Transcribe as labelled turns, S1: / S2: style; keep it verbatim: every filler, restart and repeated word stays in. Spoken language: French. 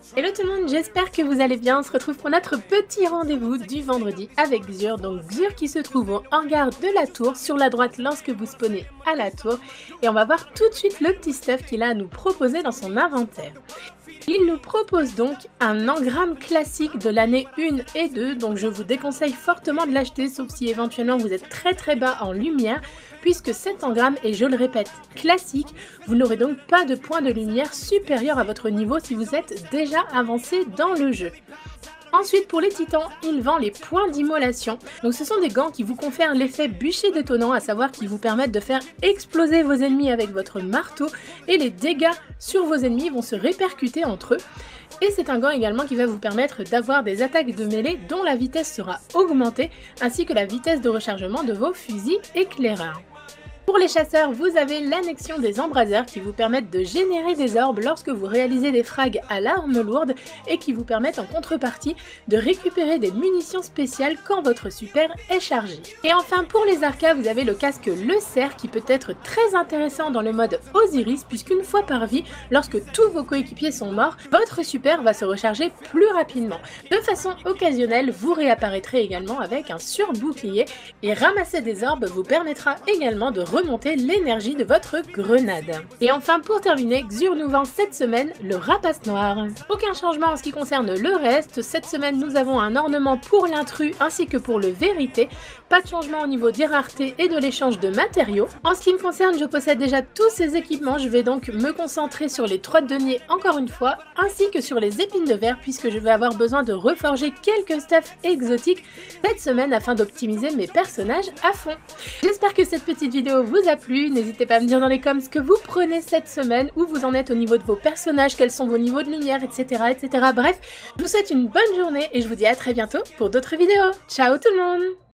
S1: Hello tout le monde, j'espère que vous allez bien. On se retrouve pour notre petit rendez-vous du vendredi avec Xur. Donc Xur qui se trouve au hangar de la tour, sur la droite lorsque vous spawnez à la tour. Et on va voir tout de suite le petit stuff qu'il a à nous proposer dans son inventaire. Il nous propose donc un engramme classique de l'année un et deux, donc je vous déconseille fortement de l'acheter, sauf si éventuellement vous êtes très très bas en lumière, puisque cet engramme est, je le répète, classique. Vous n'aurez donc pas de point de lumière supérieur à votre niveau si vous êtes déjà avancé dans le jeu. Ensuite, pour les titans, il vend les points d'immolation. Donc ce sont des gants qui vous confèrent l'effet bûcher détonnant, à savoir qui vous permettent de faire exploser vos ennemis avec votre marteau, et les dégâts sur vos ennemis vont se répercuter entre eux. Et c'est un gant également qui va vous permettre d'avoir des attaques de mêlée dont la vitesse sera augmentée, ainsi que la vitesse de rechargement de vos fusils éclaireurs. Pour les chasseurs, vous avez l'annexion des embraseurs qui vous permettent de générer des orbes lorsque vous réalisez des frags à l'arme lourde et qui vous permettent en contrepartie de récupérer des munitions spéciales quand votre super est chargé. Et enfin pour les arcas, vous avez le casque Le Cerf qui peut être très intéressant dans le mode Osiris, puisqu'une fois par vie, lorsque tous vos coéquipiers sont morts, votre super va se recharger plus rapidement. De façon occasionnelle, vous réapparaîtrez également avec un surbouclier, et ramasser des orbes vous permettra également de remonter l'énergie de votre grenade. Et enfin pour terminer, Xur nous vend cette semaine le rapace noir. Aucun changement en ce qui concerne le reste. Cette semaine nous avons un ornement pour l'intrus ainsi que pour le vérité. Pas de changement au niveau des raretés et de l'échange de matériaux. En ce qui me concerne, je possède déjà tous ces équipements. Je vais donc me concentrer sur les trois deniers encore une fois, ainsi que sur les épines de verre, puisque je vais avoir besoin de reforger quelques stuffs exotiques cette semaine afin d'optimiser mes personnages à fond. J'espère que cette petite vidéo vous a plu. N'hésitez pas à me dire dans les commentaires ce que vous prenez cette semaine, où vous en êtes au niveau de vos personnages, quels sont vos niveaux de lumière, et cetera et cetera. Bref, je vous souhaite une bonne journée et je vous dis à très bientôt pour d'autres vidéos. Ciao tout le monde!